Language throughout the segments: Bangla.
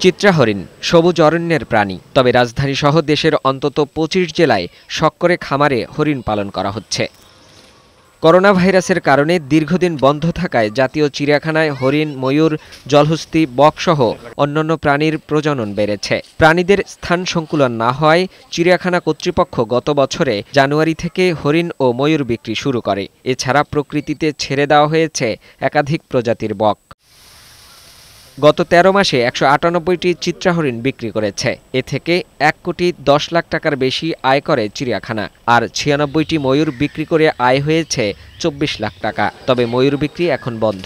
চিত্রা হরিণ সবুজ অরণ্যের প্রাণী, তবে রাজধানী সহ দেশের অন্তত ২৫ জেলায় শখ করে খামারে হরিণ পালন করা হচ্ছে। করোনা ভাইরাসের কারণে দীর্ঘদিন বন্ধ থাকায় জাতীয় চিড়িয়াখানায় হরিণ, ময়ূর, জলহস্তী, বকসহ অন্যান্য প্রাণীর প্রজনন বেড়েছে। প্রাণীদের স্থান সংকুলন না হওয়ায় চিড়িয়াখানা কর্তৃপক্ষ গত বছরে জানুয়ারি থেকে হরিণ ও ময়ূর বিক্রি শুরু করে। এছাড়া প্রকৃতিতে ছেড়ে দেওয়া হয়েছে একাধিক প্রজাতির বক। গত ১৩ মাসে ১৯৮টি চিত্রা হরিণ বিক্রি করেছে। এ থেকে ১,১০,০০,০০০ টাকার বেশি আয় করে চিড়িয়াখানা। আর ৯৬টি ময়ূর বিক্রি করে আয় হয়েছে ২৪ লাখ টাকা। তবে ময়ূর বিক্রি এখন বন্ধ।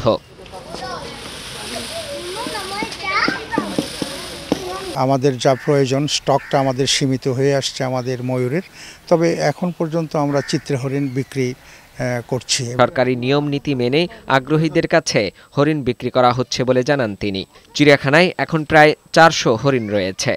আমাদের যা প্রয়োজন স্টকটা আমাদের সীমিত হয়ে আসছে আমাদের ময়ূরের, তবে এখন পর্যন্ত আমরা চিত্রা হরিণ বিক্রি করছি। সরকারি নিয়ম নীতি মেনে আগ্রহীদের কাছে হরিণ বিক্রি করা হচ্ছে বলে জানান তিনি। চিড়িয়াখানায় এখন প্রায় ৪০০ হরিণ রয়েছে।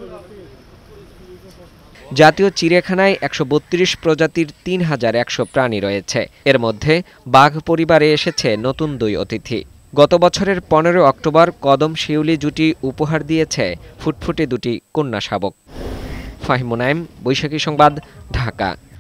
জাতীয় চিড়িয়াখানায় ১৩২ প্রজাতির ৩,১০০ প্রাণী রয়েছে। এর মধ্যে বাঘ পরিবারে এসেছে নতুন ২ অতিথি। গত বছরের ১৫ অক্টোবর কদম শিউলি জুটি উপহার দিয়েছে ফুটফুটে দুটি কন্যা শাবক। ফাহিম মুনায়েম, বৈশাখী সংবাদ, ঢাকা।